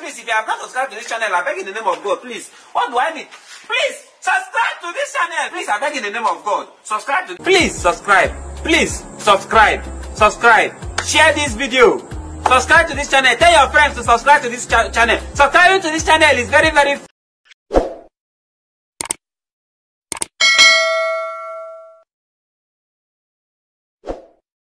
please, if you have not subscribed to this channel, I beg in the name of God, please. What do I need? Please, subscribe to this channel. Please, I beg in the name of God. Subscribe to... Please, subscribe. Please, subscribe. Subscribe. Share this video. Subscribe to this channel. Tell your friends to subscribe to this channel. Subscribing to this channel is very, very